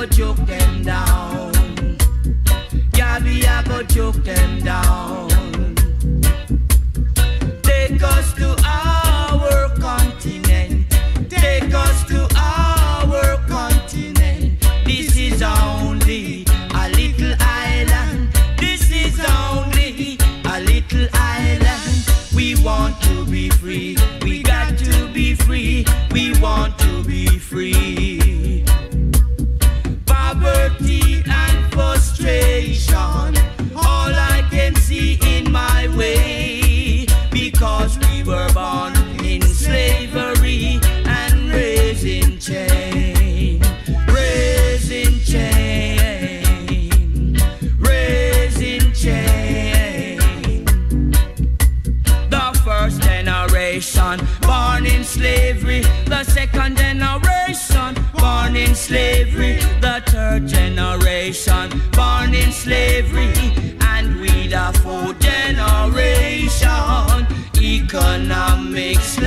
go choke them down. Yeah, we a go choke them down. Take us to our continent. Take us to our continent. This is only a little island. This is only a little island. We want to be free. We got to be free. We want to be free. Poverty and frustration, all I can see in my way, because we were born in slavery and raised in chain, raised in chain, raised in chain. The first generation born in slavery, the second generation born in slavery, the third generation born in slavery, and we the fourth generation economic slavery.